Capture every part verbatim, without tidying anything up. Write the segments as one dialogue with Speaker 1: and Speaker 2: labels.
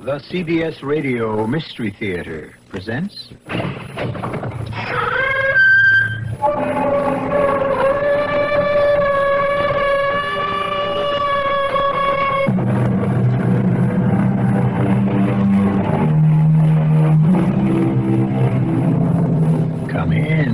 Speaker 1: The C B S Radio Mystery Theater presents... Come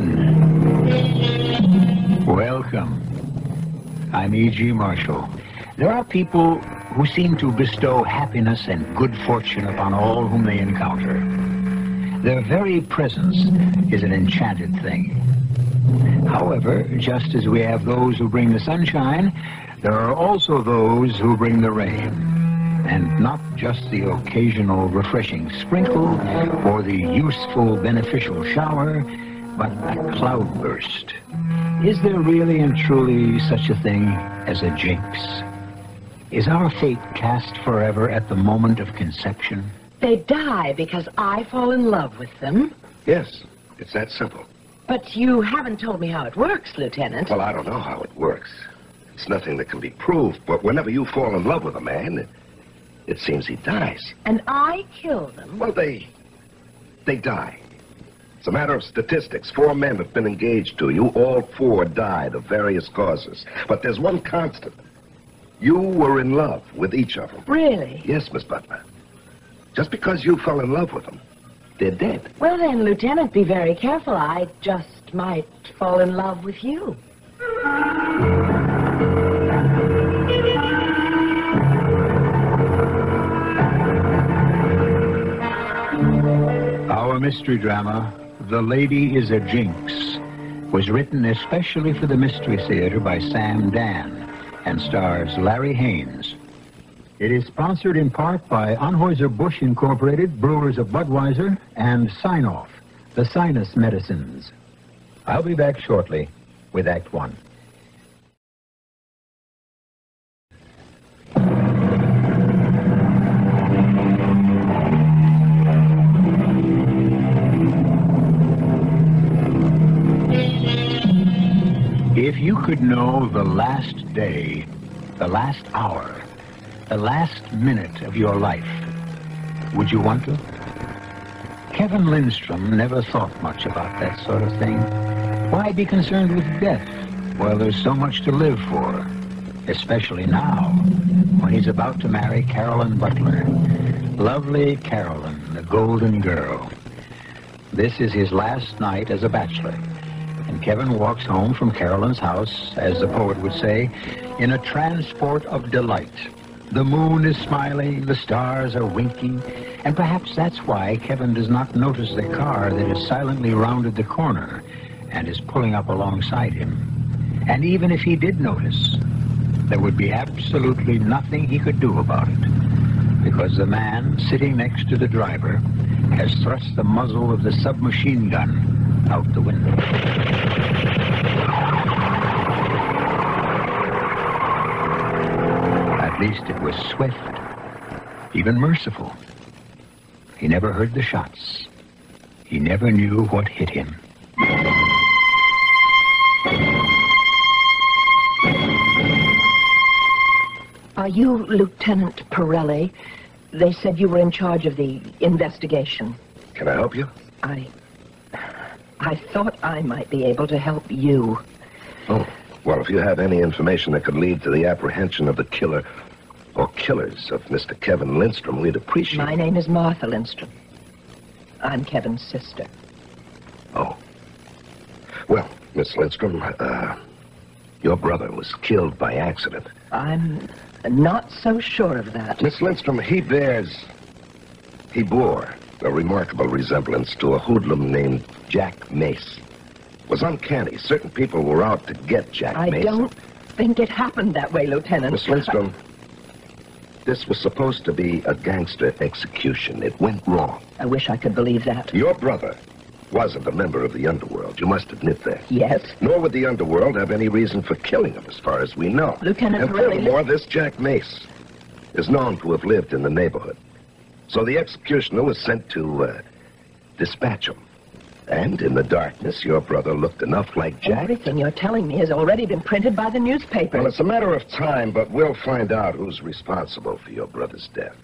Speaker 1: in. Welcome. I'm E G Marshall. There are people who seem to bestow happiness and good fortune upon all whom they encounter. Their very presence is an enchanted thing. However, just as we have those who bring the sunshine, there are also those who bring the rain. And not just the occasional refreshing sprinkle or the useful beneficial shower, but a cloudburst. Is there really and truly such a thing as a jinx? Is our fate cast forever at the moment of conception?
Speaker 2: They die because I fall in love with them.
Speaker 3: Yes, it's that simple.
Speaker 2: But you haven't told me how it works, Lieutenant.
Speaker 3: Well, I don't know how it works. It's nothing that can be proved, but whenever you fall in love with a man, it, it seems he dies.
Speaker 2: And I kill them?
Speaker 3: Well, they... they die. It's a matter of statistics. Four men have been engaged to you. All four died of various causes. But there's one constant. You were in love with each of them.
Speaker 2: Really?
Speaker 3: Yes, Miss Butler. Just because you fell in love with them, they're dead.
Speaker 2: Well then, Lieutenant, be very careful. I just might fall in love with you.
Speaker 1: Our mystery drama, The Lady is a Jinx, was written especially for the Mystery Theater by Sam Dan and stars Larry Haynes. It is sponsored in part by Anheuser-Busch Incorporated, Brewers of Budweiser, and Sign-Off, the sinus medicines. I'll be back shortly with Act One. If you could know the last day, the last hour, the last minute of your life, would you want to? Kevin Lindstrom never thought much about that sort of thing. Why be concerned with death? Well, there's so much to live for, especially now, when he's about to marry Carolyn Butler. Lovely Carolyn, the golden girl. This is his last night as a bachelor. And Kevin walks home from Carolyn's house, as the poet would say, in a transport of delight. The moon is smiling, the stars are winking, and perhaps that's why Kevin does not notice the car that has silently rounded the corner and is pulling up alongside him. And even if he did notice, there would be absolutely nothing he could do about it, because the man sitting next to the driver has thrust the muzzle of the submachine gun out the window. At least it was swift, even merciful. He never heard the shots. He never knew what hit him.
Speaker 2: Are you Lieutenant Pirelli? They said you were in charge of the investigation.
Speaker 3: Can I help you?
Speaker 2: I... I thought I might be able to help you.
Speaker 3: Oh, well, if you have any information that could lead to the apprehension of the killer or killers of Mister Kevin Lindstrom, we'd appreciate it.
Speaker 2: My name is Martha Lindstrom. I'm Kevin's sister.
Speaker 3: Oh. Well, Miss Lindstrom, uh, your brother was killed by accident.
Speaker 2: I'm not so sure of that.
Speaker 3: Miss Lindstrom, he bears... he bore a remarkable resemblance to a hoodlum named Jack Mace. It was uncanny. Certain people were out to get Jack
Speaker 2: I
Speaker 3: Mace.
Speaker 2: I don't think it happened that way, Lieutenant.
Speaker 3: Miss Lindstrom, this was supposed to be a gangster execution. It went wrong.
Speaker 2: I wish I could believe that.
Speaker 3: Your brother wasn't a member of the underworld. You must admit that.
Speaker 2: Yes.
Speaker 3: Nor would the underworld have any reason for killing him, as far as we know.
Speaker 2: Lieutenant
Speaker 3: And
Speaker 2: Pirelli...
Speaker 3: furthermore, this Jack Mace is known to have lived in the neighborhood. So the executioner was sent to uh, dispatch him. And in the darkness, your brother looked enough like Jack.
Speaker 2: Everything you're telling me has already been printed by the newspapers.
Speaker 3: Well, it's a matter of time, but we'll find out who's responsible for your brother's death.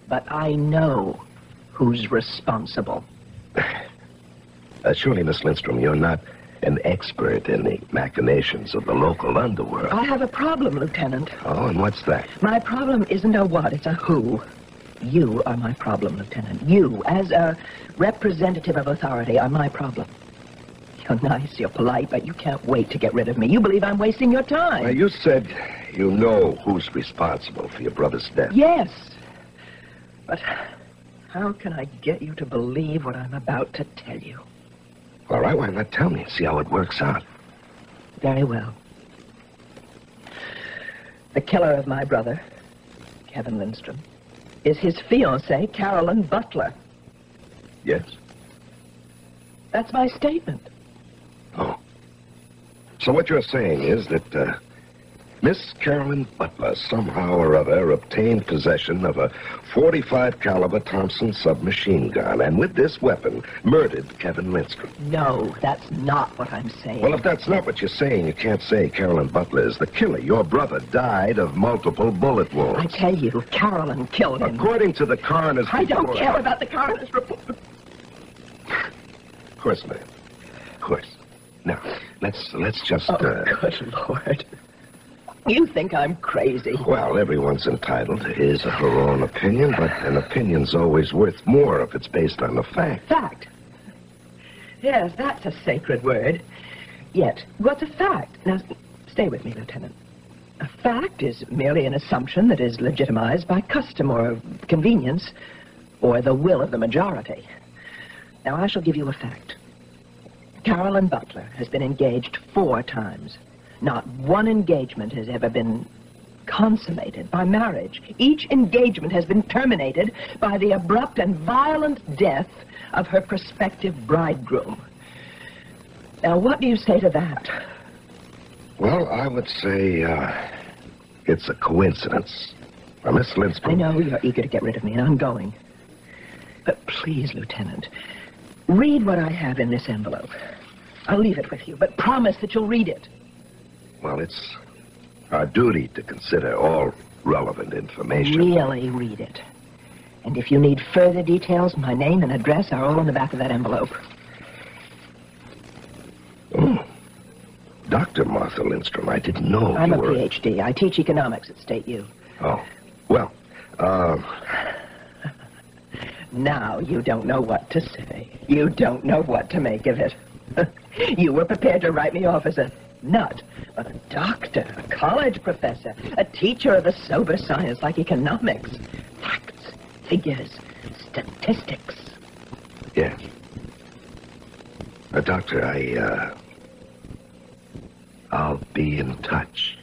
Speaker 2: But I know who's responsible.
Speaker 3: Uh, surely, Miss Lindstrom, you're not an expert in the machinations of the local underworld.
Speaker 2: I have a problem, Lieutenant.
Speaker 3: Oh, and what's that?
Speaker 2: My problem isn't a what, it's a who. You are my problem, Lieutenant. You, as a representative of authority, are my problem. You're nice, you're polite, but you can't wait to get rid of me. You believe I'm wasting your time.
Speaker 3: Well, you said you know who's responsible for your brother's death.
Speaker 2: Yes. But how can I get you to believe what I'm about to tell you?
Speaker 3: All right, why not tell me and see how it works out?
Speaker 2: Very well. The killer of my brother, Kevin Lindstrom, is his fiancée, Carolyn Butler.
Speaker 3: Yes?
Speaker 2: That's my statement.
Speaker 3: Oh. So what you're saying is that, uh, Miss Carolyn Butler somehow or other obtained possession of a forty-five caliber Thompson submachine gun, and with this weapon, murdered Kevin Lindstrom.
Speaker 2: No, that's not what I'm saying.
Speaker 3: Well, if that's not what you're saying, you can't say Carolyn Butler is the killer. Your brother died of multiple bullet wounds.
Speaker 2: I tell you, Carolyn killed him.
Speaker 3: According to the coroner's
Speaker 2: I don't
Speaker 3: report-
Speaker 2: care about the coroner's report.
Speaker 3: Of course, ma'am. Of course. Now, let's let's just.
Speaker 2: Oh,
Speaker 3: uh,
Speaker 2: good Lord. You think I'm crazy.
Speaker 3: Well, everyone's entitled to his or her own opinion, but an opinion's always worth more if it's based on the fact.
Speaker 2: Fact. Yes, that's a sacred word. Yet, what's a fact? Now, stay with me, Lieutenant. A fact is merely an assumption that is legitimized by custom or convenience or the will of the majority. Now, I shall give you a fact. Carolyn Butler has been engaged four times. Not one engagement has ever been consummated by marriage. Each engagement has been terminated by the abrupt and violent death of her prospective bridegroom. Now, what do you say to that?
Speaker 3: Well, I would say uh, it's a coincidence. Now, Miss Lindstrom...
Speaker 2: I know you're eager to get rid of me, and I'm going. But please, Lieutenant, read what I have in this envelope. I'll leave it with you, but promise that you'll read it.
Speaker 3: Well, it's our duty to consider all relevant information.
Speaker 2: Really read it. And if you need further details, my name and address are all on the back of that envelope.
Speaker 3: Oh. Doctor Martha Lindstrom, I didn't know
Speaker 2: I'm
Speaker 3: you
Speaker 2: a
Speaker 3: were...
Speaker 2: P H D. I teach economics at State U.
Speaker 3: Oh. Well, uh...
Speaker 2: Now you don't know what to say. You don't know what to make of it. You were prepared to write me off as a nut, but a doctor, a college professor, a teacher of a sober science like economics. Facts, figures, statistics.
Speaker 3: Yes. Uh, doctor, I, uh... I'll be in touch.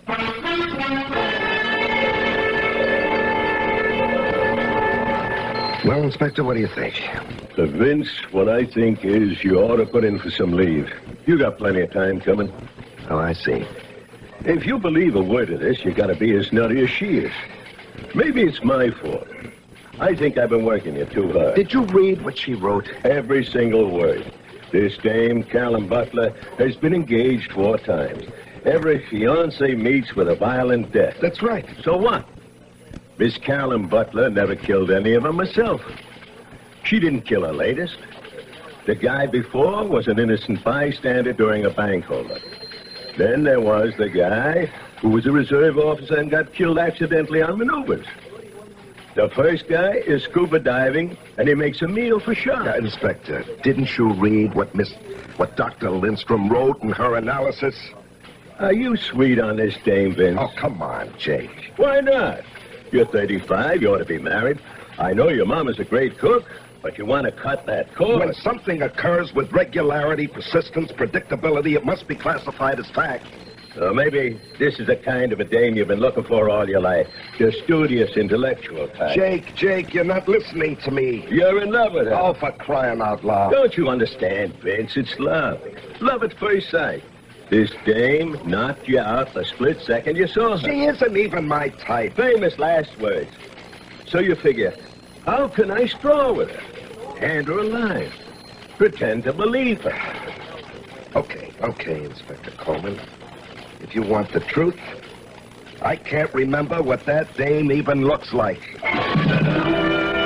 Speaker 3: Well, Inspector, what do you think?
Speaker 4: So, Vince, what I think is you ought to put in for some leave. You got plenty of time coming.
Speaker 3: Oh, I see.
Speaker 4: If you believe a word of this, you gotta be as nutty as she is. Maybe it's my fault. I think I've been working you too hard.
Speaker 3: Did you read what she wrote?
Speaker 4: Every single word. This dame, Carolyn Butler, has been engaged four times. Every fiancé meets with a violent death.
Speaker 3: That's right.
Speaker 4: So what? Miss Carolyn Butler never killed any of them herself. She didn't kill her latest. The guy before was an innocent bystander during a bank holdup. Then there was the guy who was a reserve officer and got killed accidentally on maneuvers. The first guy is scuba diving, and he makes a meal for sharks.
Speaker 3: Uh, Inspector, didn't you read what Miss... what Doctor Lindstrom wrote in her analysis?
Speaker 4: Are you sweet on this dame, Vince?
Speaker 3: Oh, come on, Jake.
Speaker 4: Why not? You're thirty-five, you ought to be married. I know your mom is a great cook, but you want to cut that cord.
Speaker 3: When something occurs with regularity, persistence, predictability, it must be classified as fact.
Speaker 4: Uh, maybe this is the kind of a dame you've been looking for all your life. The studious, intellectual type.
Speaker 3: Jake, Jake, you're not listening to me.
Speaker 4: You're in love with her.
Speaker 3: Oh, for crying out loud.
Speaker 4: Don't you understand, Vince? It's love. Love at first sight. This dame knocked you out the split second you saw her.
Speaker 3: She isn't even my type.
Speaker 4: Famous last words. So you figure, how can I straw with her? Hand her a line. Pretend to believe her.
Speaker 3: Okay, okay, Inspector Coleman. If you want the truth, I can't remember what that dame even looks like.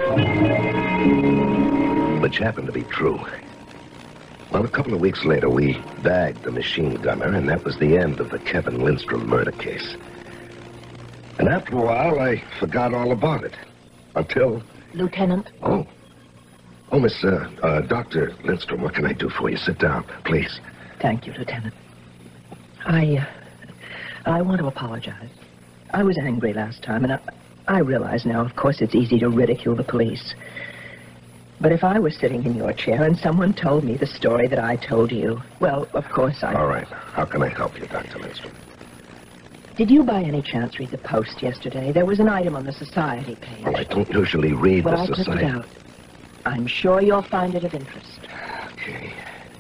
Speaker 3: Which happened to be true. Well, a couple of weeks later, we bagged the machine gunner, and that was the end of the Kevin Lindstrom murder case. And after a while, I forgot all about it. Until...
Speaker 2: Lieutenant?
Speaker 3: Oh. Oh, Miss, uh, uh, Doctor Lindstrom, what can I do for you? Sit down, please.
Speaker 2: Thank you, Lieutenant. I, uh, I want to apologize. I was angry last time, and I, I realize now, of course, it's easy to ridicule the police. But if I was sitting in your chair and someone told me the story that I told you, well, of course I...
Speaker 3: All right. How can I help you, Doctor Lindstrom?
Speaker 2: Did you by any chance read the Post yesterday? There was an item on the Society page.
Speaker 3: Well, I don't usually read
Speaker 2: well,
Speaker 3: the
Speaker 2: I clicked
Speaker 3: Society...
Speaker 2: it out. I'm sure you'll find it of interest.
Speaker 3: Okay.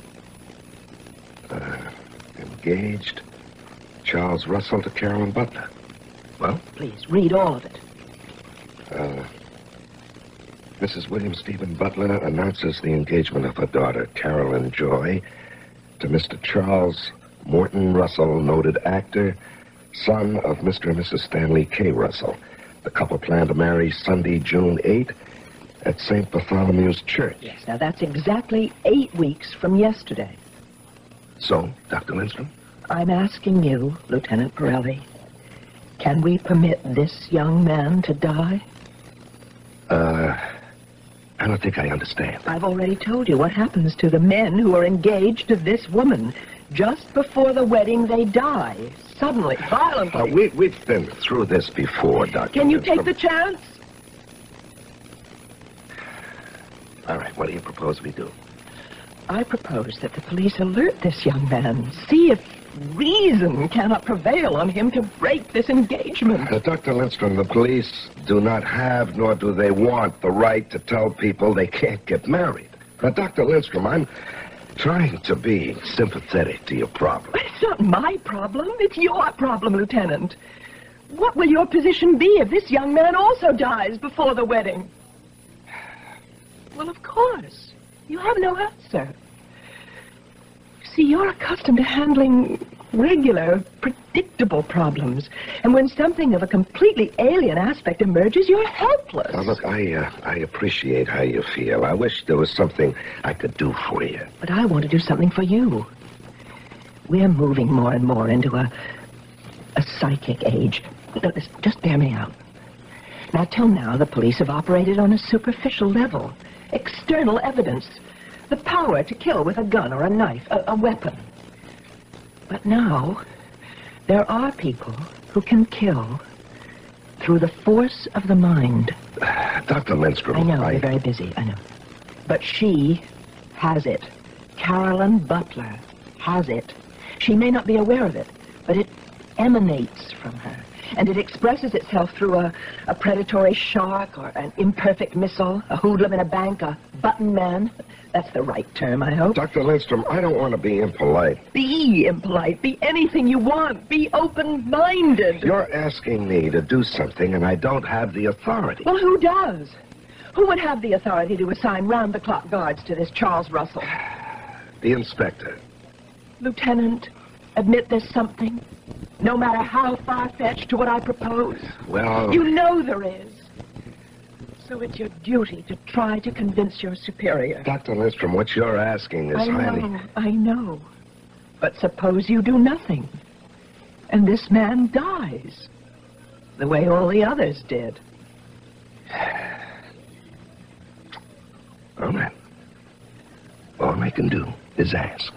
Speaker 3: Uh, engaged Charles Russell to Carolyn Butler. Well?
Speaker 2: Please, read all of it.
Speaker 3: Uh... Missus William Stephen Butler announces the engagement of her daughter, Carolyn Joy, to Mister Charles Morton Russell, noted actor, son of Mister and Missus Stanley K. Russell. The couple plan to marry Sunday, June eighth, at Saint Bartholomew's Church.
Speaker 2: Yes, now that's exactly eight weeks from yesterday.
Speaker 3: So, Doctor Lindstrom?
Speaker 2: I'm asking you, Lieutenant Pirelli, can we permit this young man to die?
Speaker 3: Uh... I don't think I understand.
Speaker 2: I've already told you what happens to the men who are engaged to this woman. Just before the wedding, they die. Suddenly, violently.
Speaker 3: Uh, we, we've been through this before, Doctor
Speaker 2: Can you
Speaker 3: Lindstrom.
Speaker 2: take the chance?
Speaker 3: All right, what do you propose we do?
Speaker 2: I propose that the police alert this young man. See if reason cannot prevail on him to break this engagement.
Speaker 3: Uh, Doctor Lindstrom, the police do not have, nor do they want, the right to tell people they can't get married. Now, Doctor Lindstrom, I'm trying to be sympathetic to your problem.
Speaker 2: But it's not my problem. It's your problem, Lieutenant. What will your position be if this young man also dies before the wedding? Well, of course. You have no answer. See, you're accustomed to handling regular, predictable problems. And when something of a completely alien aspect emerges, you're helpless.
Speaker 3: Now, look, I, uh, I appreciate how you feel. I wish there was something I could do for you.
Speaker 2: But I want to do something for you. We're moving more and more into a, a psychic age. No, just bear me out. Now, till now, the police have operated on a superficial level. External evidence. The power to kill with a gun or a knife, a, a weapon. But now, there are people who can kill through the force of the mind.
Speaker 3: Uh, Doctor Lindstrom,
Speaker 2: I know,
Speaker 3: I...
Speaker 2: you're very busy, I know. But she has it. Carolyn Butler has it. She may not be aware of it, but it emanates from her. And it expresses itself through a, a predatory shark or an imperfect missile, a hoodlum in a bank, a button man. That's the right term, I hope.
Speaker 3: Doctor Lindstrom, I don't want to be impolite.
Speaker 2: Be impolite. Be anything you want. Be open-minded.
Speaker 3: You're asking me to do something, and I don't have the authority.
Speaker 2: Well, who does? Who would have the authority to assign round-the-clock guards to this Charles Russell?
Speaker 3: The inspector.
Speaker 2: Lieutenant, admit there's something, no matter how far-fetched, to what I propose.
Speaker 3: Well...
Speaker 2: You know there is. So it's your duty to try to convince your superior.
Speaker 3: Doctor Lindstrom, what you're asking is
Speaker 2: I
Speaker 3: highly...
Speaker 2: know, I know. But suppose you do nothing, and this man dies, the way all the others did.
Speaker 3: All right. All I can do is ask.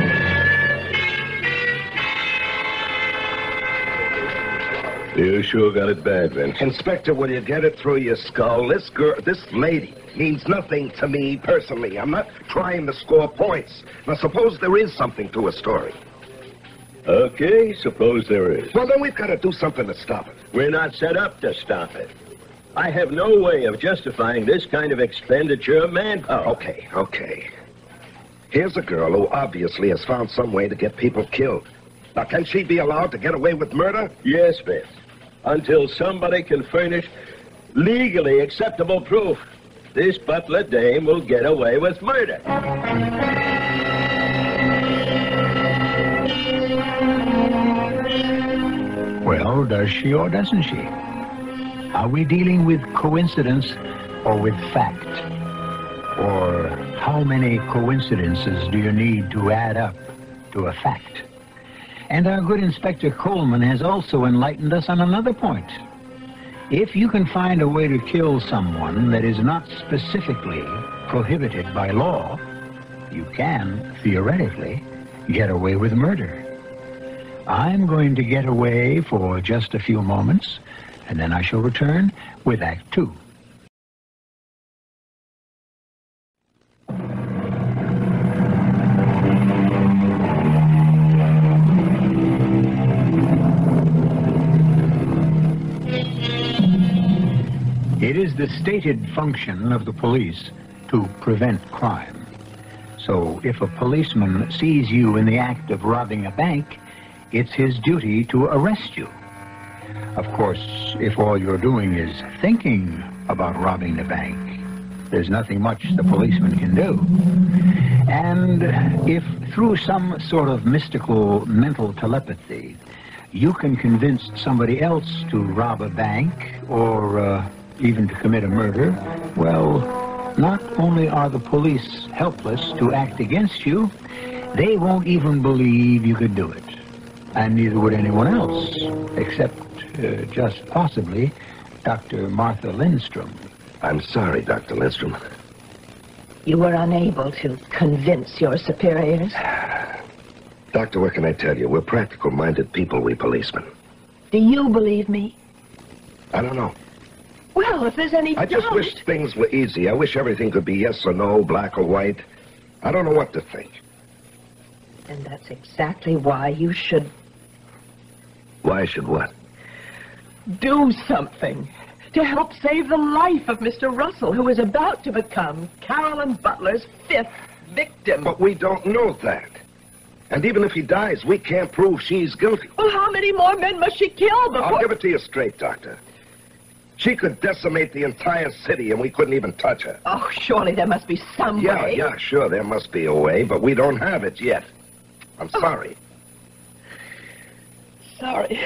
Speaker 4: You sure got it bad, Vince.
Speaker 3: Inspector, will you get it through your skull? This girl, this lady, means nothing to me personally. I'm not trying to score points. Now, suppose there is something to a story.
Speaker 4: Okay, suppose there is.
Speaker 3: Well, then we've got to do something to stop it.
Speaker 4: We're not set up to stop it. I have no way of justifying this kind of expenditure of manpower.
Speaker 3: Okay, okay. Here's a girl who obviously has found some way to get people killed. Now, can she be allowed to get away with murder?
Speaker 4: Yes, Vince. Until somebody can furnish legally acceptable proof, this Butler dame will get away with murder.
Speaker 1: Well, does she or doesn't she? Are we dealing with coincidence or with fact? Or how many coincidences do you need to add up to a fact? And our good Inspector Coleman has also enlightened us on another point. If you can find a way to kill someone that is not specifically prohibited by law, you can, theoretically, get away with murder. I'm going to get away for just a few moments, and then I shall return with Act Two. It is the stated function of the police to prevent crime. So if a policeman sees you in the act of robbing a bank, it's his duty to arrest you. Of course, if all you're doing is thinking about robbing the bank, there's nothing much the policeman can do. And if through some sort of mystical mental telepathy, you can convince somebody else to rob a bank or uh, even to commit a murder, well, not only are the police helpless to act against you, they won't even believe you could do it. And neither would anyone else, except uh, just possibly Doctor Martha Lindstrom.
Speaker 3: I'm sorry, Doctor Lindstrom.
Speaker 2: You were unable to convince your superiors?
Speaker 3: Doctor, what can I tell you? We're practical-minded people, we policemen.
Speaker 2: Do you believe me?
Speaker 3: I don't know.
Speaker 2: Well, if there's any
Speaker 3: I just
Speaker 2: doubt...
Speaker 3: wish things were easy. I wish everything could be yes or no, black or white. I don't know what to think.
Speaker 2: And that's exactly why you should...
Speaker 3: Why should what?
Speaker 2: do something to help save the life of Mister Russell, who is about to become Carolyn Butler's fifth victim.
Speaker 3: But we don't know that. And even if he dies, we can't prove she's guilty.
Speaker 2: Well, how many more men must she kill before...
Speaker 3: I'll give it to you straight, Doctor. She could decimate the entire city, and we couldn't even touch her.
Speaker 2: Oh, surely there must be some
Speaker 3: yeah,
Speaker 2: way.
Speaker 3: Yeah, yeah, sure, there must be a way, but we don't have it yet. I'm sorry.
Speaker 2: Oh. Sorry.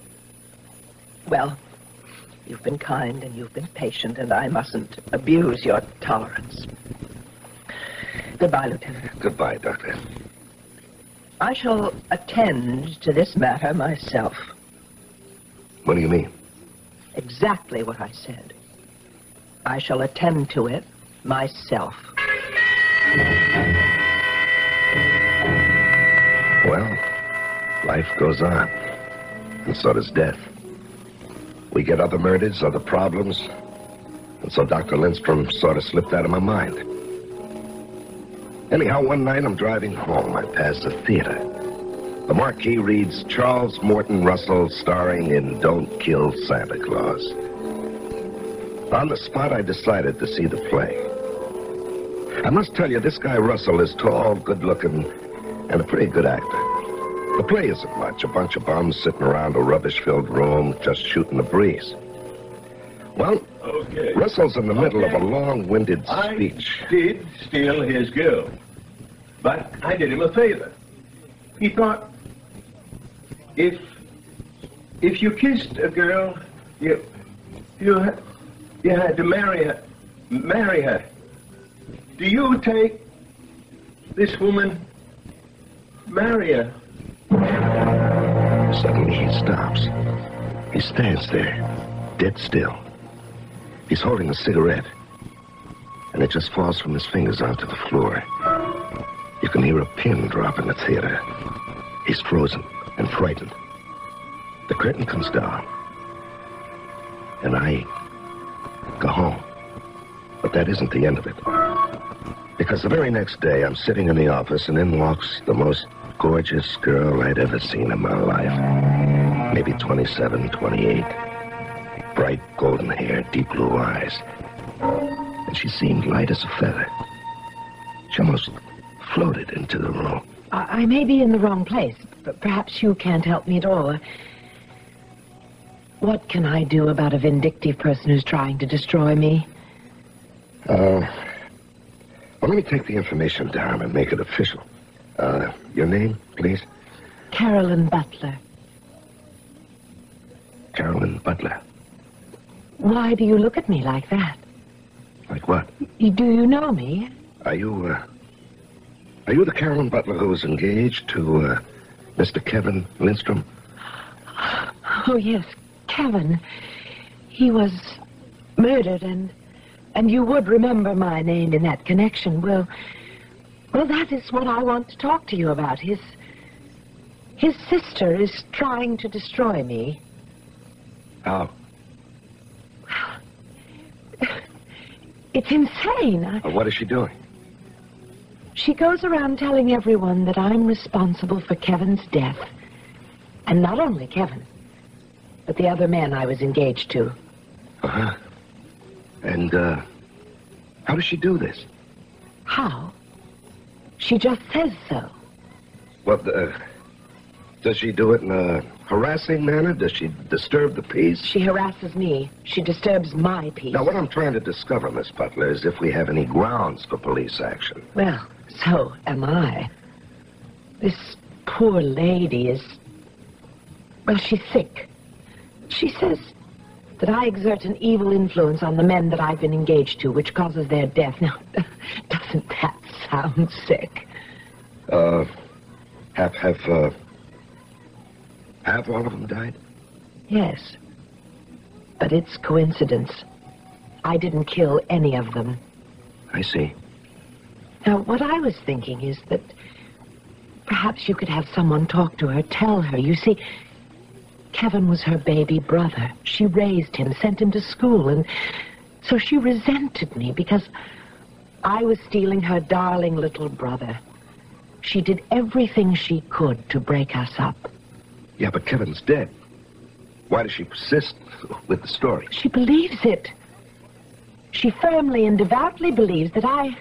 Speaker 2: Well, you've been kind and you've been patient, and I mustn't abuse your tolerance. Goodbye, Lieutenant.
Speaker 3: Goodbye, Doctor.
Speaker 2: I shall attend to this matter myself.
Speaker 3: What do you mean?
Speaker 2: Exactly what I said. I shall attend to it myself.
Speaker 3: Well, life goes on, and so does death. We get other murders, other problems, and so Doctor Lindstrom sort of slipped out of my mind. Anyhow, one night I'm driving home. I pass a theater. The marquee reads, Charles Morton Russell starring in Don't Kill Santa Claus. On the spot, I decided to see the play. I must tell you, this guy Russell is tall, good-looking, and a pretty good actor. The play isn't much, a bunch of bums sitting around a rubbish-filled room just shooting the breeze. Well,
Speaker 4: okay.
Speaker 3: Russell's in the middle
Speaker 4: okay.
Speaker 3: of a long-winded speech.
Speaker 4: I did steal his girl, but I did him a favor. He thought, if if you kissed a girl, you you ha- you had to marry her, marry her. Do you take this woman, marry her?
Speaker 3: Suddenly he stops. He stands there, dead still. He's holding a cigarette, and it just falls from his fingers onto the floor. You can hear a pin drop in the theater. He's frozen and frightened. The curtain comes down, and I go home. But that isn't the end of it. Because the very next day, I'm sitting in the office, and in walks the most gorgeous girl I'd ever seen in my life. Maybe twenty-seven, twenty-eight. Bright golden hair, deep blue eyes. And she seemed light as a feather. She almost floated into the room.
Speaker 2: I, I may be in the wrong place, but perhaps you can't help me at all. What can I do about a vindictive person who's trying to destroy me?
Speaker 3: Uh, well, let me take the information down and make it official. Uh, your name, please?
Speaker 2: Carolyn Butler.
Speaker 3: Carolyn Butler.
Speaker 2: Why do you look at me like that?
Speaker 3: Like what?
Speaker 2: Y- Do you know me?
Speaker 3: Are you, uh... Are you the Carolyn Butler who was engaged to, uh... Mister Kevin Lindstrom?
Speaker 2: Oh, yes, Kevin. He was murdered, and... And you would remember my name in that connection. Well... Well, that is what I want to talk to you about. His... His sister is trying to destroy me.
Speaker 3: How?
Speaker 2: It's insane. I...
Speaker 3: Uh, what is she doing?
Speaker 2: She goes around telling everyone that I'm responsible for Kevin's death. And not only Kevin, but the other men I was engaged to.
Speaker 3: Uh-huh. And, uh, how does she do this?
Speaker 2: How? She just says so.
Speaker 3: What, uh, does she do it in a harassing manner? Does she disturb the peace?
Speaker 2: She harasses me. She disturbs my peace.
Speaker 3: Now, what I'm trying to discover, Miss Butler, is if we have any grounds for police action.
Speaker 2: Well, so am I. This poor lady is... Well, she's sick. She says that I exert an evil influence on the men that I've been engaged to, which causes their death. Now, doesn't that sound sick?
Speaker 3: Uh, have, have, uh... Have all of them died?
Speaker 2: Yes. But it's coincidence. I didn't kill any of them.
Speaker 3: I see.
Speaker 2: Now, what I was thinking is that perhaps you could have someone talk to her, tell her. You see, Kevin was her baby brother. She raised him, sent him to school, and so she resented me because I was stealing her darling little brother. She did everything she could to break us up.
Speaker 3: Yeah, but Kevin's dead. Why does she persist with the story?
Speaker 2: She believes it. She firmly and devoutly believes that I...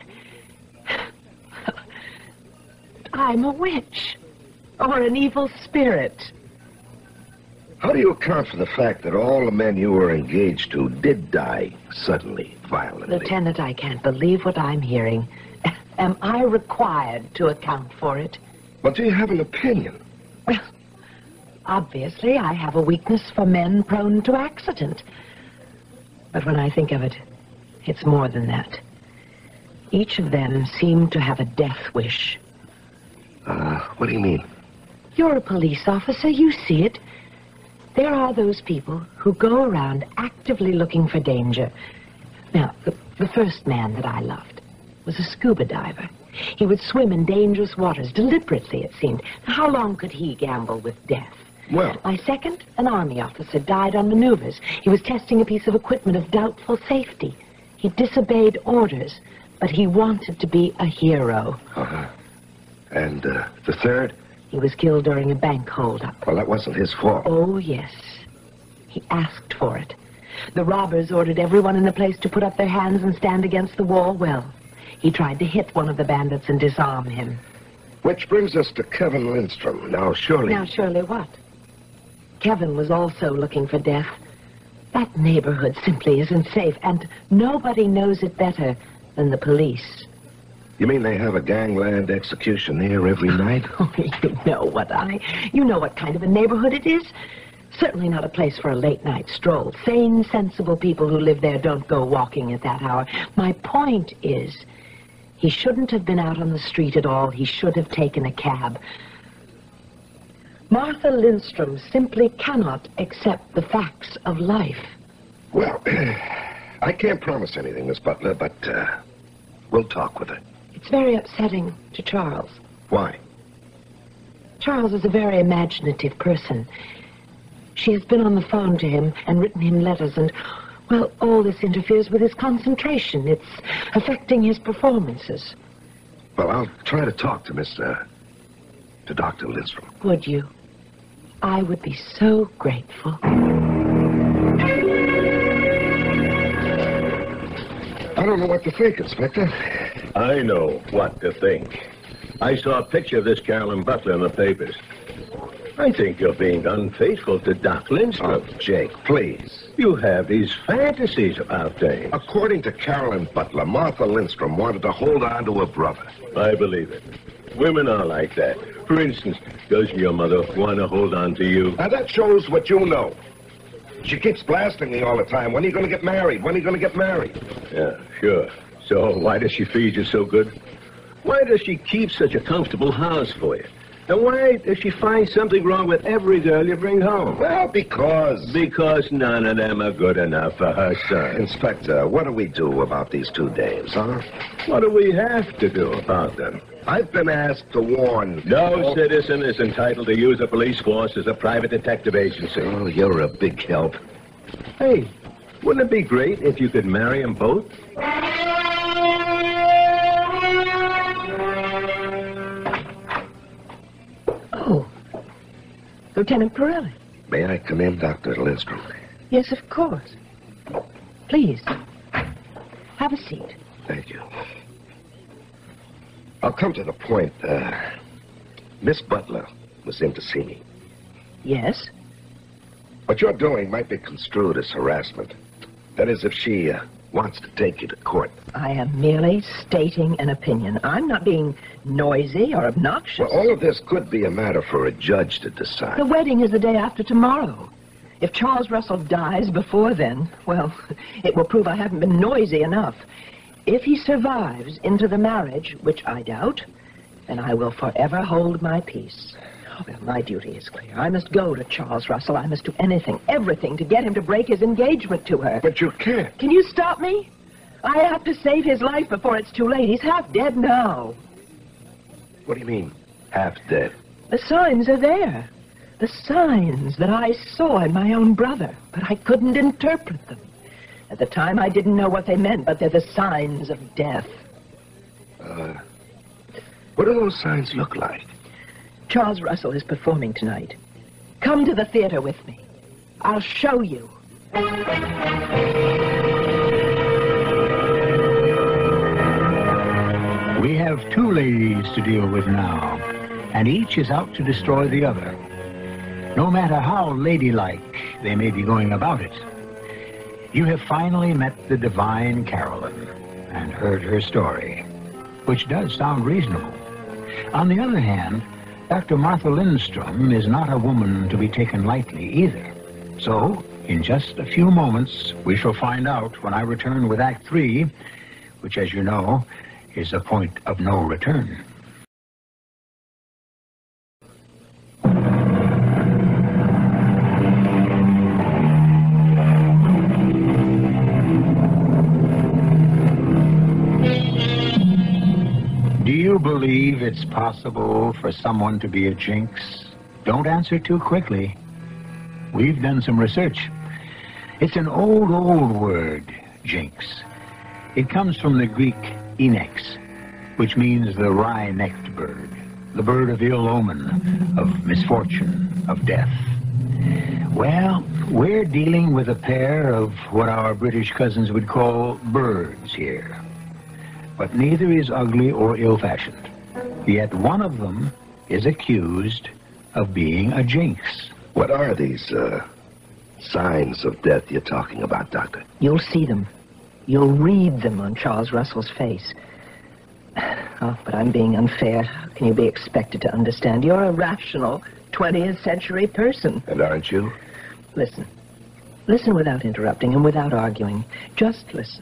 Speaker 2: I'm a witch. Or an evil spirit.
Speaker 3: How do you account for the fact that all the men you were engaged to did die suddenly, violently?
Speaker 2: Lieutenant, I can't believe what I'm hearing. Am I required to account for it?
Speaker 3: Well, do you have an opinion?
Speaker 2: Well, obviously, I have a weakness for men prone to accident. But when I think of it, it's more than that. Each of them seemed to have a death wish.
Speaker 3: Uh, what do you mean?
Speaker 2: You're a police officer, you see it. There are those people who go around actively looking for danger. Now, the, the first man that I loved was a scuba diver. He would swim in dangerous waters, deliberately, it seemed. How long could he gamble with death?
Speaker 3: Well...
Speaker 2: My second, an army officer, died on maneuvers. He was testing a piece of equipment of doubtful safety. He disobeyed orders, but he wanted to be a hero.
Speaker 3: Uh-huh. And, uh, the third?
Speaker 2: He was killed during a bank holdup.
Speaker 3: Well, that wasn't his fault.
Speaker 2: Oh, yes. He asked for it. The robbers ordered everyone in the place to put up their hands and stand against the wall. Well, he tried to hit one of the bandits and disarm him.
Speaker 3: Which brings us to Kevin Lindstrom. Now, surely...
Speaker 2: Now, surely what? Kevin was also looking for death. That neighborhood simply isn't safe, and nobody knows it better than the police.
Speaker 3: You mean they have a gangland execution here every night?
Speaker 2: Oh, you know what I... You know what kind of a neighborhood it is. Certainly not a place for a late-night stroll. Sane, sensible people who live there don't go walking at that hour. My point is, he shouldn't have been out on the street at all. He should have taken a cab. Martha Lindstrom simply cannot accept the facts of life.
Speaker 3: Well, I can't promise anything, Miss Butler, but uh, we'll talk with her.
Speaker 2: It's very upsetting to Charles.
Speaker 3: Why?
Speaker 2: Charles is a very imaginative person. She has been on the phone to him and written him letters, and, well, all this interferes with his concentration. It's affecting his performances.
Speaker 3: Well, I'll try to talk to Miss, uh, to Doctor Lindstrom.
Speaker 2: Would you? I would be so grateful.
Speaker 3: I don't know what to think, Inspector.
Speaker 4: I know what to think. I saw a picture of this Carolyn Butler in the papers. I think you're being unfaithful to Doc Lindstrom.
Speaker 3: Oh, Jake, please.
Speaker 4: You have these fantasies about things.
Speaker 3: According to Carolyn Butler, Martha Lindstrom wanted to hold on to her brother.
Speaker 4: I believe it. Women are like that. For instance, doesn't your mother want to hold on to you?
Speaker 3: Now, that shows what you know. She keeps blasting me all the time. When are you going to get married? When are you going to get married?
Speaker 4: Yeah, sure. So why does she feed you so good? Why does she keep such a comfortable house for you? And why does she find something wrong with every girl you bring home?
Speaker 3: Well, because...
Speaker 4: Because none of them are good enough for her son.
Speaker 3: Inspector, what do we do about these two dames, huh?
Speaker 4: What do we have to do about them?
Speaker 3: I've been asked to warn...
Speaker 4: No citizen is entitled to use a police force as a private detective agency.
Speaker 3: Oh, you're a big help.
Speaker 4: Hey, wouldn't it be great if you could marry them both?
Speaker 2: Oh, Lieutenant Pirelli.
Speaker 3: May I come in, Doctor Lindstrom?
Speaker 2: Yes, of course. Please, have a seat.
Speaker 3: Thank you. I'll come to the point. Uh, Miss Butler was in to see me.
Speaker 2: Yes?
Speaker 3: What you're doing might be construed as harassment. That is, if she uh, wants to take you to court.
Speaker 2: I am merely stating an opinion. I'm not being noisy or obnoxious.
Speaker 3: Well, all of this could be a matter for a judge to decide.
Speaker 2: The wedding is the day after tomorrow. If Charles Russell dies before then, well, it will prove I haven't been noisy enough. If he survives into the marriage, which I doubt, then I will forever hold my peace. Oh, well, my duty is clear. I must go to Charles Russell. I must do anything, everything, to get him to break his engagement to her.
Speaker 3: But you can't.
Speaker 2: Can you stop me? I have to save his life before it's too late. He's half dead now.
Speaker 3: What do you mean, half dead?
Speaker 2: The signs are there. The signs that I saw in my own brother, but I couldn't interpret them. At the time, I didn't know what they meant, but they're the signs of death.
Speaker 3: Uh, what do those signs look like?
Speaker 2: Charles Russell is performing tonight. Come to the theater with me. I'll show you.
Speaker 1: We have two ladies to deal with now, and each is out to destroy the other. No matter how ladylike they may be going about it, you have finally met the divine Carolyn and heard her story, which does sound reasonable. On the other hand, Doctor Martha Lindstrom is not a woman to be taken lightly either. So, in just a few moments, we shall find out when I return with Act Three, which, as you know, is a point of no return. Do you believe it's possible for someone to be a jinx? Don't answer too quickly. We've done some research. It's an old, old word, jinx. It comes from the Greek inex, which means the wry-necked bird, the bird of ill omen, of misfortune, of death. Well, we're dealing with a pair of what our British cousins would call birds here. But neither is ugly or ill-fashioned. Yet one of them is accused of being a jinx.
Speaker 3: What are these, uh, signs of death you're talking about, Doctor?
Speaker 2: You'll see them. You'll read them on Charles Russell's face. Oh, but I'm being unfair. How can you be expected to understand? You're a rational twentieth century person.
Speaker 3: And aren't you?
Speaker 2: Listen. Listen without interrupting and without arguing. Just listen.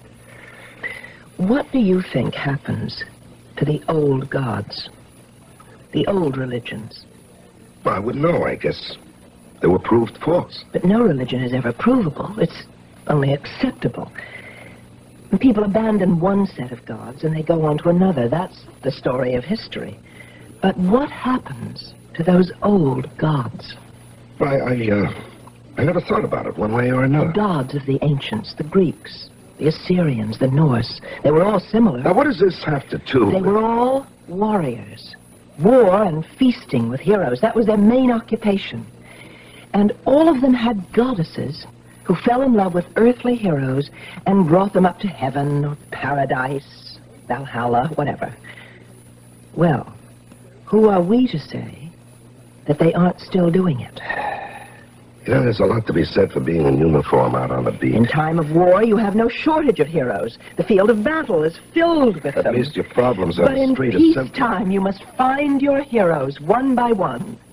Speaker 2: What do you think happens to the old gods? The old religions?
Speaker 3: Well, I wouldn't know. I guess they were proved false.
Speaker 2: But no religion is ever provable. It's only acceptable. And people abandon one set of gods and they go on to another. That's the story of history. But what happens to those old gods?
Speaker 3: Well, I, I, uh, I never thought about it one way or another.
Speaker 2: The gods of the ancients, the Greeks, the Assyrians, the Norse, they were all similar.
Speaker 3: Now, what does this have to do
Speaker 2: They
Speaker 3: with...
Speaker 2: were all warriors. War and feasting with heroes, that was their main occupation. And all of them had goddesses who fell in love with earthly heroes and brought them up to heaven or paradise, Valhalla, whatever. Well, who are we to say that they aren't still doing it?
Speaker 3: You know, there's a lot to be said for being in uniform out on the beat.
Speaker 2: In time of war, you have no shortage of heroes. The field of battle is filled with
Speaker 3: At
Speaker 2: them.
Speaker 3: least your problems on
Speaker 2: But
Speaker 3: the
Speaker 2: in
Speaker 3: street are simple.
Speaker 2: peacetime, you must find your heroes one by one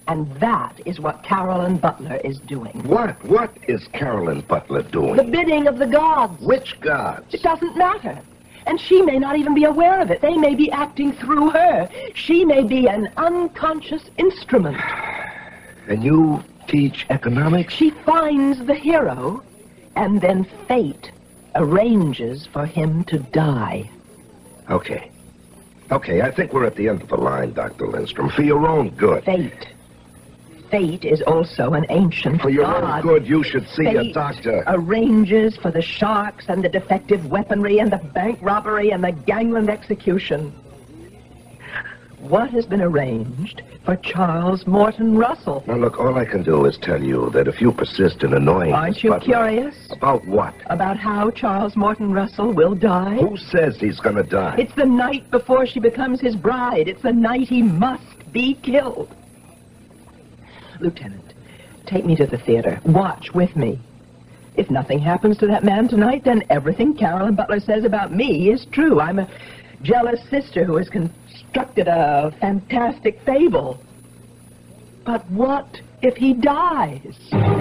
Speaker 2: And that is what Carolyn Butler is doing.
Speaker 3: What? What is Carolyn Butler doing?
Speaker 2: The bidding of the gods.
Speaker 3: Which gods?
Speaker 2: It doesn't matter. And she may not even be aware of it. They may be acting through her. She may be an unconscious instrument.
Speaker 3: And you teach economics?
Speaker 2: She finds the hero, and then fate arranges for him to die.
Speaker 3: Okay. Okay, I think we're at the end of the line, Doctor Lindstrom. For your own good.
Speaker 2: Fate. Fate is also an ancient
Speaker 3: For your
Speaker 2: god.
Speaker 3: own good, you should see
Speaker 2: Fate
Speaker 3: a doctor.
Speaker 2: Arranges for the sharks and the defective weaponry and the bank robbery and the gangland execution. What has been arranged for Charles Morton Russell?
Speaker 3: Now, look, all I can do is tell you that if you persist in annoying
Speaker 2: Aren't
Speaker 3: Miss
Speaker 2: you
Speaker 3: Butler-
Speaker 2: curious
Speaker 3: About what?
Speaker 2: about how Charles Morton Russell will die?
Speaker 3: Who says he's gonna die?
Speaker 2: It's the night before she becomes his bride. It's the night he must be killed. Lieutenant, take me to the theater. Watch with me. If nothing happens to that man tonight, then everything Carolyn Butler says about me is true. I'm a jealous sister who has constructed a fantastic fable. But what if he dies?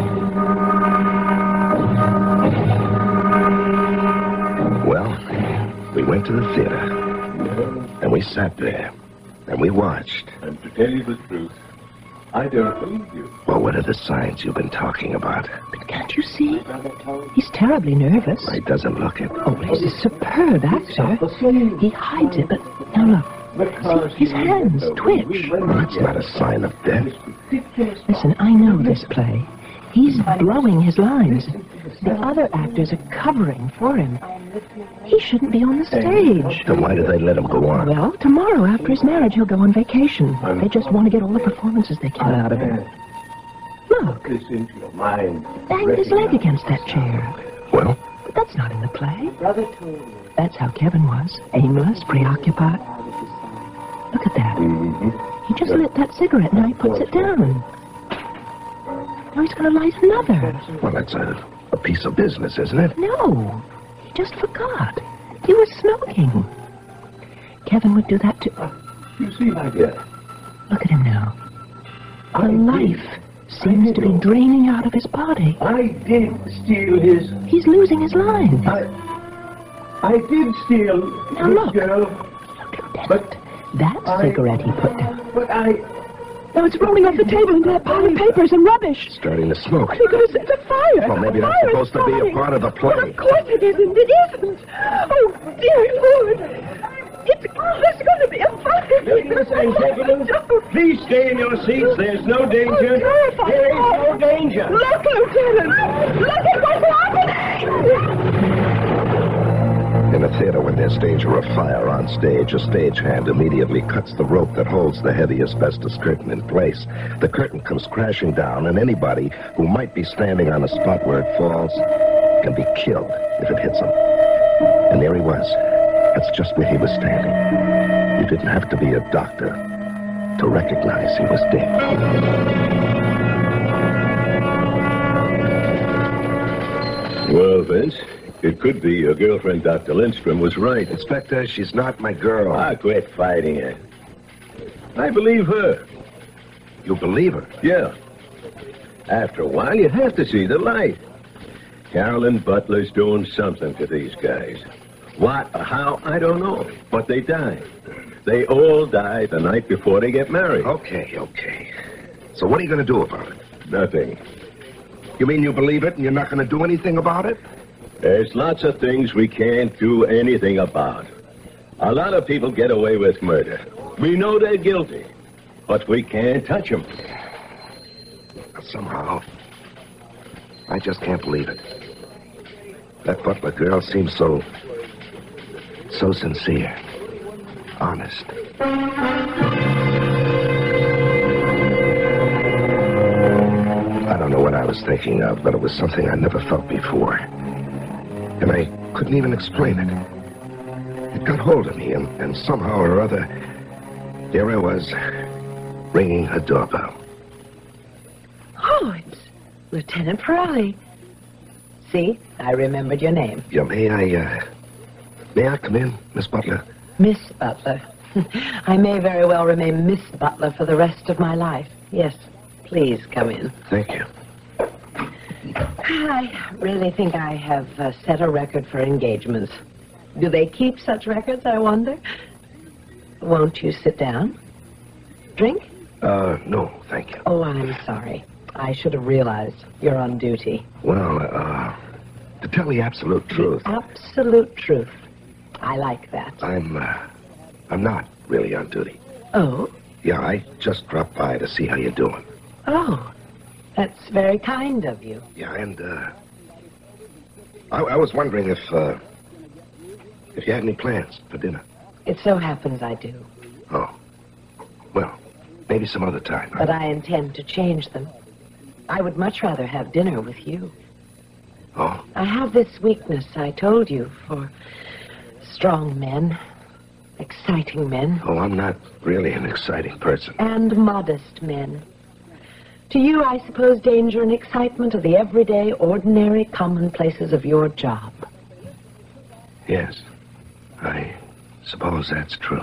Speaker 3: Well, we went to the theater, and we sat there, and we watched.
Speaker 4: And to tell you the truth, I don't believe you.
Speaker 3: Well, what are the signs you've been talking about?
Speaker 2: But can't you see? He's terribly nervous.
Speaker 3: He doesn't look it.
Speaker 2: Oh, he's a superb actor. He hides it, but now look. See, his hands twitch.
Speaker 3: Well, that's not a sign of death.
Speaker 2: Listen, I know this play. He's blowing his lines. The other actors are covering for him. He shouldn't be on the stage.
Speaker 3: Then why do they let him go on?
Speaker 2: Well, tomorrow after his marriage, he'll go on vacation. They just want to get all the performances they can out of him. Look,
Speaker 4: This into your mind.
Speaker 2: banged his leg against that chair.
Speaker 3: Well,
Speaker 2: But that's not in the play. That's how Kevin was. Aimless, preoccupied. Look at that.
Speaker 4: Mm-hmm.
Speaker 2: He just lit that cigarette, now he puts it down. Now he's going to light another.
Speaker 3: well, that's a, a piece of business, isn't it?
Speaker 2: No, he just forgot. He was smoking. Kevin would do that too.
Speaker 4: You see, my dear,
Speaker 2: Look at him now. The
Speaker 4: I
Speaker 2: life
Speaker 4: did.
Speaker 2: seems
Speaker 4: I
Speaker 2: to
Speaker 4: did.
Speaker 2: be draining out of his body.
Speaker 4: I did steal his...
Speaker 2: He's losing his lines.
Speaker 4: I... I did steal
Speaker 2: Now
Speaker 4: this
Speaker 2: look.
Speaker 4: girl,
Speaker 2: But that
Speaker 4: I-
Speaker 2: cigarette he put down.
Speaker 4: but I...
Speaker 2: Now it's rolling off the table into that pile of papers and rubbish.
Speaker 3: Starting to smoke.
Speaker 2: You're going to set the fire.
Speaker 3: Well, maybe
Speaker 2: The
Speaker 3: that's
Speaker 2: fire
Speaker 3: supposed
Speaker 2: is
Speaker 3: to be a
Speaker 2: starting.
Speaker 3: part of the play.
Speaker 2: Well, of course it isn't. It isn't. Oh, dear Lord. It's, there's going to be a fire.
Speaker 4: Ladies and gentlemen,
Speaker 2: Don't.
Speaker 4: please stay in your seats. There's no danger.
Speaker 2: I'm terrified.
Speaker 4: There is no danger.
Speaker 2: Look, Lieutenant. Look at what's happening.
Speaker 3: In a theater, when there's danger of fire on stage, a stagehand immediately cuts the rope that holds the heavy asbestos curtain in place. The curtain comes crashing down, and anybody who might be standing on a spot where it falls can be killed if it hits him. And there he was. That's just where he was standing. You didn't have to be a doctor to recognize he was dead.
Speaker 4: Well, Vince, it could be your girlfriend, Doctor Lindstrom, was right.
Speaker 3: Inspector, she's not my girl.
Speaker 4: Ah, quit fighting her. I believe her.
Speaker 3: You believe her?
Speaker 4: Yeah. After a while, you have to see the light. Carolyn Butler's doing something to these guys. What or how, I don't know. But they die. They all die the night before they get married.
Speaker 3: Okay, okay. So what are you going to do about it?
Speaker 4: Nothing.
Speaker 3: You mean you believe it and you're not going to do anything about it?
Speaker 4: There's lots of things we can't do anything about. A lot of people get away with murder. We know they're guilty, but we can't touch them.
Speaker 3: Somehow, I just can't believe it. That Butler girl seems so, so sincere, honest. I don't know what I was thinking of, but it was something I never felt before. And I couldn't even explain it. It got hold of me, and, and somehow or other, there I was, ringing her doorbell.
Speaker 2: Oh, it's Lieutenant Fry. See, I remembered your name.
Speaker 3: Yeah, may I, uh, may I come in, Miss Butler?
Speaker 2: Miss Butler. I may very well remain Miss Butler for the rest of my life. Yes,
Speaker 5: Please come in.
Speaker 3: Thank you.
Speaker 5: I really think I have uh, set a record for engagements. Do they keep such records, I wonder? Won't you sit down? Drink?
Speaker 3: Uh, no, thank you.
Speaker 5: Oh, I'm sorry. I should have realized you're on duty.
Speaker 3: Well, uh, to tell the absolute truth...
Speaker 5: The absolute truth. I like that.
Speaker 3: I'm, uh, I'm not really on duty.
Speaker 5: Oh?
Speaker 3: Yeah, I just dropped by to see how you're doing.
Speaker 5: Oh, that's very kind of you.
Speaker 3: Yeah, and, uh... I, I was wondering if, uh... if you had any plans for dinner.
Speaker 5: It so happens I do.
Speaker 3: Oh. Well, maybe some other time.
Speaker 5: But I intend to change them. I would much rather have dinner with you.
Speaker 3: Oh?
Speaker 5: I have this weakness, I told you, for strong men, exciting men.
Speaker 3: Oh, I'm not really an exciting person.
Speaker 5: And modest men. To you, I suppose danger and excitement are the everyday, ordinary commonplaces of your job.
Speaker 3: Yes, I suppose that's true.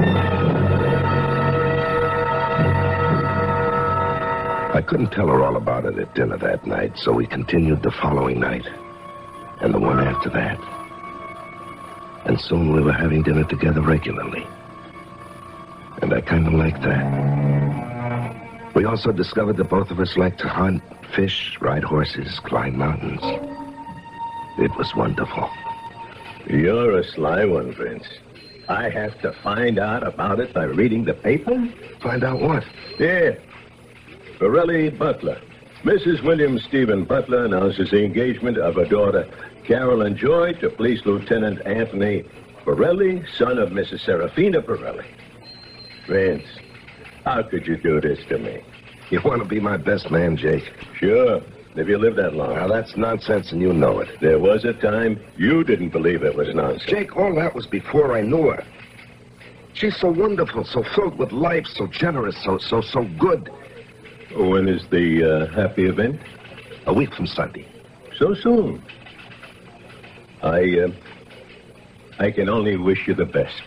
Speaker 3: I couldn't tell her all about it at dinner that night, so we continued the following night, and the one after that. And soon we were having dinner together regularly. And I kind of liked that. We also discovered that both of us liked to hunt, fish, ride horses, climb mountains. It was wonderful.
Speaker 4: You're a sly one, Vince. I have to find out about it by reading the paper?
Speaker 3: Find out what?
Speaker 4: Yeah. Borelli Butler. Missus William Stephen Butler announces the engagement of her daughter, Carolyn Joy, to Police Lieutenant Anthony Borelli, son of Missus Serafina Borelli. Vince, how could you do this to me?
Speaker 3: You want to be my best man, Jake?
Speaker 4: Sure. If you lived that long.
Speaker 3: Now, that's nonsense, and you know it.
Speaker 4: There was a time you didn't believe it was nonsense.
Speaker 3: Jake, all that was before I knew her. She's so wonderful, so filled with life, so generous, so, so, so good.
Speaker 4: When is the uh, happy event?
Speaker 3: A week from Sunday.
Speaker 4: So soon. I, uh, I can only wish you the best.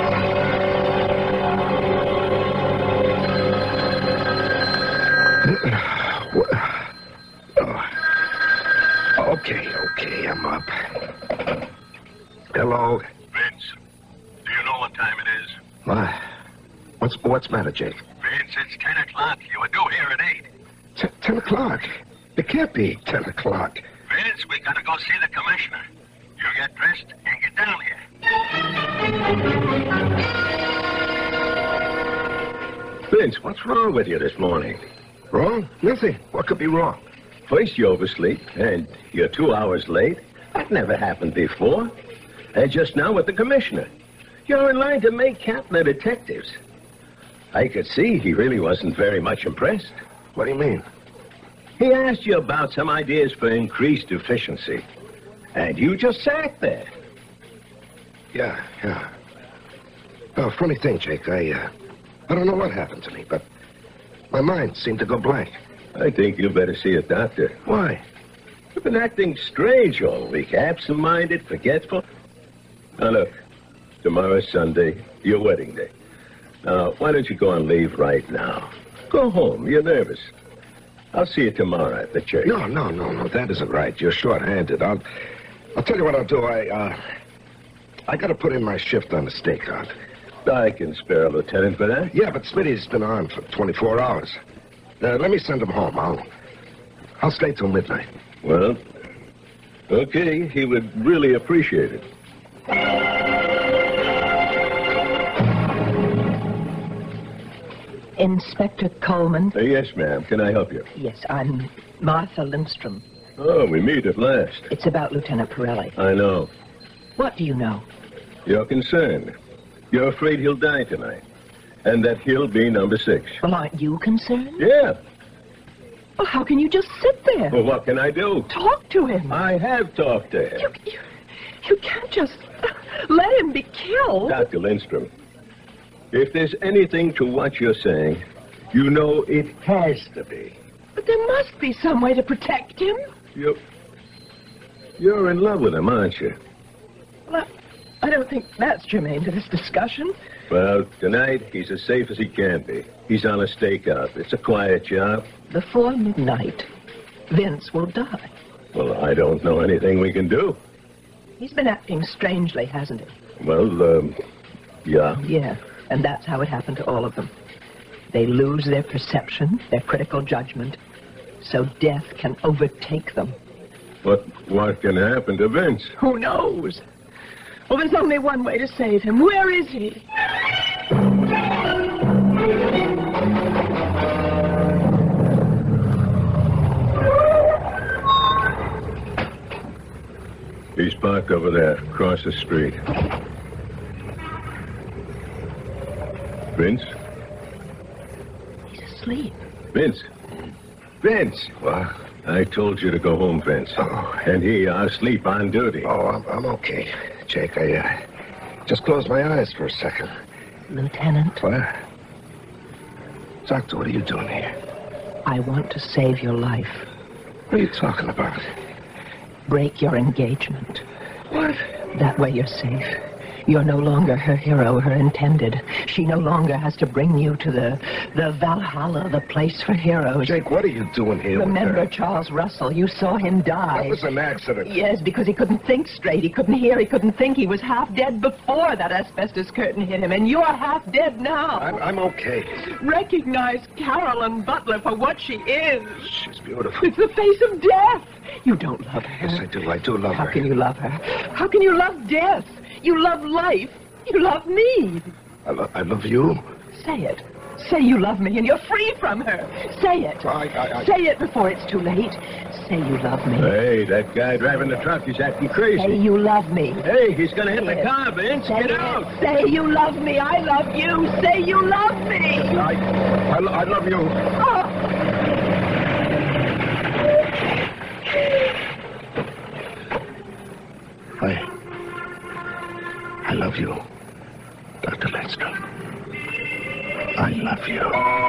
Speaker 4: oh.
Speaker 3: Okay, okay, I'm up. Hello.
Speaker 4: Vince, do you know what time it is?
Speaker 3: What? What's, what's the matter, Jake?
Speaker 4: Vince, it's ten o'clock. You were due here at eight.
Speaker 3: T- ten o'clock? It can't be ten o'clock.
Speaker 4: Vince, we gotta go see the commissioner. You get dressed and get down here. Vince, what's wrong with you this morning?
Speaker 3: Wrong? Nothing. What could be wrong?
Speaker 4: First you oversleep, and you're two hours late. That never happened before. And just now with the commissioner. You're in line to make captain of detectives. I could see he really wasn't very much impressed.
Speaker 3: What do you mean?
Speaker 4: He asked you about some ideas for increased efficiency. And you just sat there.
Speaker 3: Yeah, yeah. Oh, funny thing, Jake. I, uh, I don't know what happened to me, but my mind seemed to go blank.
Speaker 4: I think you better see a doctor.
Speaker 3: Why?
Speaker 4: You've been acting strange all week. Absent-minded, forgetful. Now, look. Tomorrow's Sunday, your wedding day. Now, why don't you go on leave right now? Go home. You're nervous. I'll see you tomorrow at the church.
Speaker 3: No, no, no, no. That isn't right. You're short-handed. I'll, I'll tell you what I'll do. I, uh, I got to put in my shift on the stakeout.
Speaker 4: I can spare a lieutenant for that.
Speaker 3: Yeah, but Smitty's been on for twenty-four hours. Uh, let me send him home. I'll, I'll stay till midnight.
Speaker 4: Well, okay. He would really appreciate it.
Speaker 2: Inspector Coleman?
Speaker 4: Uh, yes, ma'am. Can I help you?
Speaker 2: Yes, I'm Martha Lindstrom.
Speaker 4: Oh, we meet at last.
Speaker 2: It's about Lieutenant Pirelli.
Speaker 4: I know.
Speaker 2: What do you know?
Speaker 4: You're concerned. You're afraid he'll die tonight. And that he'll be number six.
Speaker 2: Well, aren't you concerned?
Speaker 4: Yeah.
Speaker 2: Well, how can you just sit there?
Speaker 4: Well, what can I do?
Speaker 2: Talk to him.
Speaker 4: I have talked to him.
Speaker 2: You, you, you can't just let him be killed.
Speaker 4: Doctor Lindstrom, if there's anything to what you're saying, you know it has to be.
Speaker 2: But there must be some way to protect him.
Speaker 4: You, you're in love with him, aren't you?
Speaker 2: Well, I, I don't think that's germane to this discussion.
Speaker 4: Well, tonight, he's as safe as he can be. He's on a stakeout. It's a quiet job.
Speaker 2: Before midnight, Vince will die.
Speaker 4: Well, I don't know anything we can do.
Speaker 2: He's been acting strangely, hasn't he?
Speaker 4: Well, um, yeah.
Speaker 2: Yeah, and that's how it happened to all of them. They lose their perception, their critical judgment, so death can overtake them.
Speaker 4: But what can happen to Vince?
Speaker 2: Who knows? Well, there's only one way to save him. Where is he?
Speaker 4: He's parked over there, across the street. Vince?
Speaker 2: He's asleep.
Speaker 4: Vince? Vince!
Speaker 3: What?
Speaker 4: I told you to go home, Vince.
Speaker 3: Oh.
Speaker 4: And he, asleep on duty.
Speaker 3: Oh, I'm, I'm okay, Jake. I uh, just closed my eyes for a second.
Speaker 2: Lieutenant,
Speaker 3: What? Doctor, what are you doing here?
Speaker 2: I want to save your life.
Speaker 3: What are you talking about?
Speaker 2: Break your engagement.
Speaker 3: What?
Speaker 2: That way you're safe. You're no longer her hero, her intended. She no longer has to bring you to the the Valhalla, the place for heroes.
Speaker 3: Jake, what are you doing here
Speaker 2: Remember
Speaker 3: with her?
Speaker 2: Charles Russell. You saw him die.
Speaker 3: That was an accident.
Speaker 2: Yes, because he couldn't think straight. He couldn't hear. He couldn't think. He was half dead before that asbestos curtain hit him. And you're half dead now.
Speaker 3: I'm, I'm okay.
Speaker 2: Recognize Carolyn Butler for what she is.
Speaker 3: She's beautiful.
Speaker 2: It's the face of death. You don't love her.
Speaker 3: Yes, I do. I do love
Speaker 2: How
Speaker 3: her.
Speaker 2: can you love her? How can you love death? You love life. You love me.
Speaker 3: I, lo- I love you.
Speaker 2: Say it. Say you love me and you're free from her. Say it.
Speaker 3: I, I, I...
Speaker 2: Say it before it's too late. Say you love me.
Speaker 4: Hey, that guy driving the truck is acting
Speaker 2: Say
Speaker 4: crazy.
Speaker 2: you love me.
Speaker 4: Hey, he's gonna hit
Speaker 2: Say
Speaker 4: the
Speaker 2: it.
Speaker 4: car, Vince.
Speaker 2: Say
Speaker 4: Get
Speaker 2: it.
Speaker 4: out.
Speaker 2: Say you love me. I love you. Say you love me.
Speaker 3: I, I, lo- I love you.
Speaker 2: Oh.
Speaker 3: I... I love you, Doctor Lindstrom. I love you.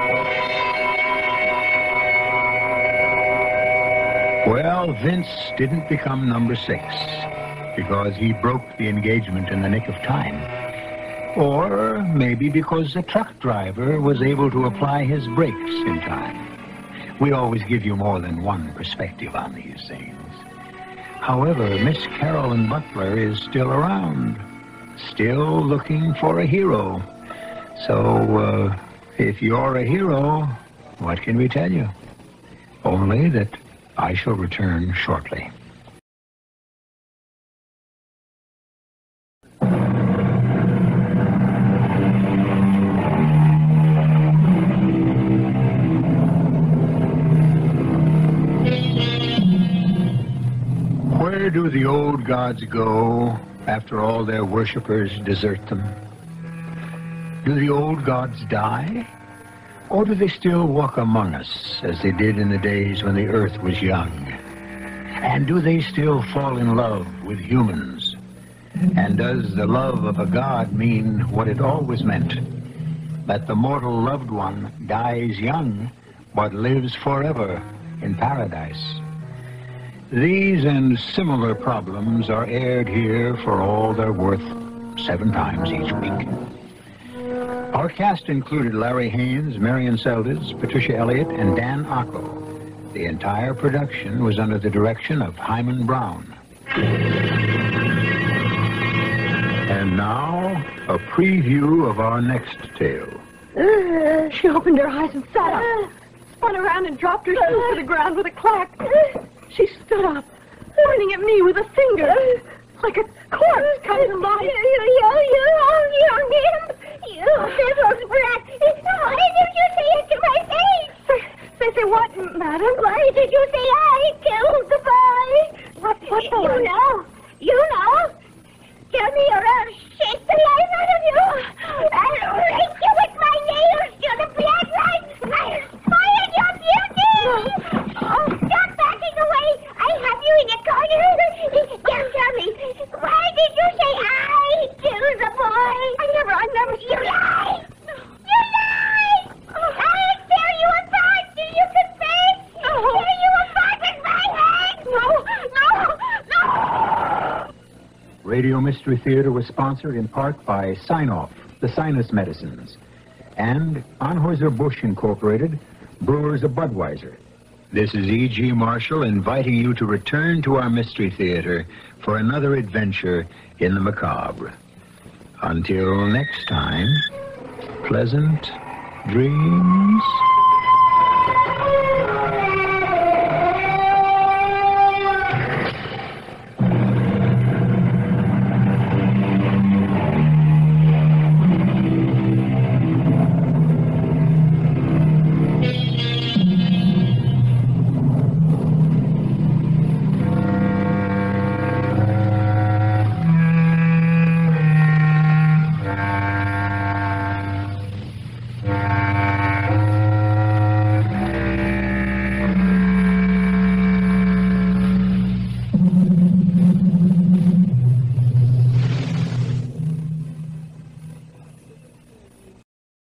Speaker 1: Well, Vince didn't become number six because he broke the engagement in the nick of time. Or maybe because the truck driver was able to apply his brakes in time. We always give you more than one perspective on these things. However, Miss Carolyn Butler is still around, still looking for a hero. So, uh, if you're a hero, what can we tell you? Only that I shall return shortly. Where do the old gods go after all their worshippers desert them? Do the old gods die? Or do they still walk among us as they did in the days when the earth was young? And do they still fall in love with humans? And does the love of a god mean what it always meant? That the mortal loved one dies young, but lives forever in paradise? These and similar problems are aired here for all they're worth seven times each week. Our cast included Larry Haynes, Marion Seldes, Patricia Elliott, and Dan Ocko. The entire production was under the direction of Hyman Brown. And now, a preview of our next tale.
Speaker 6: Uh, she opened her eyes and sat up, spun around and dropped herself to the ground with a clack. She stood up, pointing at me with a finger, like a corpse come to life. You, you, you, you, you, you little brat. Why did you say it to my face? Say, say what, madam? Why did you say I killed the boy? What, what boy? You know, you know. Tell me or I'll shake the life out of you. I'll rake you with my nails till the blood runs. I'll spoil your beauty. Oh, stop backing away. I have you in a corner. Now tell me, why did you say I killed the boy? I never, I never. You lie. You lie. I'll tear you apart. Do you confess? No. Tear you apart with my hand. No, no, no.
Speaker 1: Radio Mystery Theater was sponsored in part by Sign Off, the sinus medicines. And Anheuser-Busch Incorporated, brewers of Budweiser. This is E G. Marshall inviting you to return to our Mystery Theater for another adventure in the macabre. Until next time, pleasant dreams.